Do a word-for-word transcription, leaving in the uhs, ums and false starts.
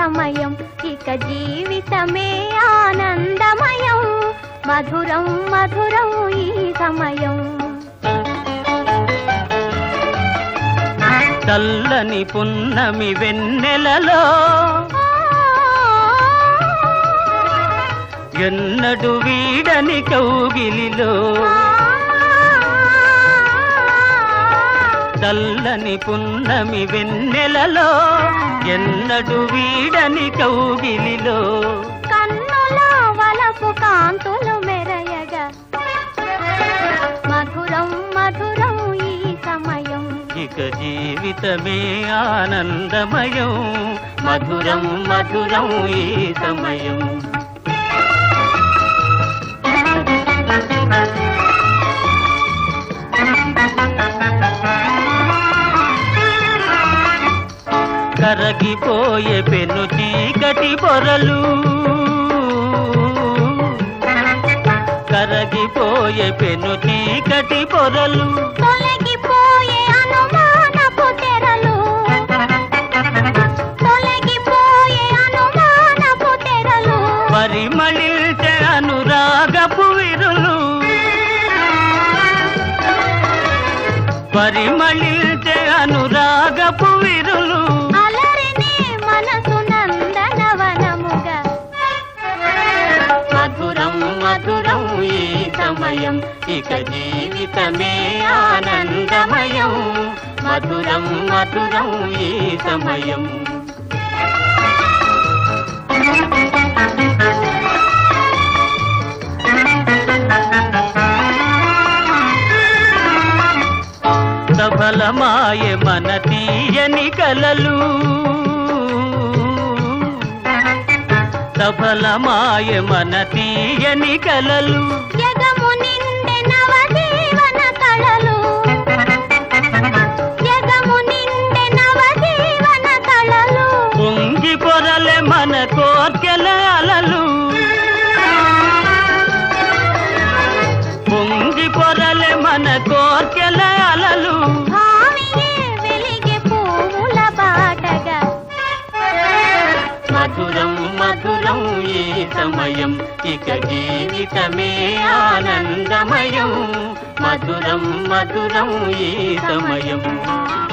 సమయం ఇక జీవితమే ఆనందమయం మధురం మధురం ఈ సమయం చల్లని పున్నమి వెన్నెలలో ఎన్నడు వీడని కౌగిలిలో చల్లని పున్నమి వెన్నెలలో ఎన్నడు వీడని కౌగిలిలో కన్నుల వలపు కాంతులు మెరయగా మధురం మధురం ఈ సమయం ఇక జీవితమే ఆనందమయం మధురం మధురం ఈ సమయం కరగిపోయే పెను చీకటి పొరలు కరగిపోయే పెను చీకటి పొరలు తొలగిపోయే అనుమానపు తెరలు తొలగిపోయే అనుమానపు తెరలు పరిమళించే అనురాగపు విరులు పరిమళించే అనురాగపు విరులు అలరిని మనసు నందనవనముగా మధురం మధురం ఈ సమయం ఇక జీవితమే ఆనందమయం మధురం మధురం ఈ సమయం సఫలమాయ మన తీయని కలలు సఫలమాయ మన తీయని కలలు జగము నిండే నవజీవన కళలు జగము నిండే నవజీవన కళలు పొంగి పొరలే మన కోర్కెల అలలు పొంగి పొరలే మన కోర్కెల అలలు భావియే వెలిగే పువ్వుల బాటగా మధురం మధురం ఈ సమయం ఇక జీవితమే ఆనందమయం మధురం మధురం ఈ సమయం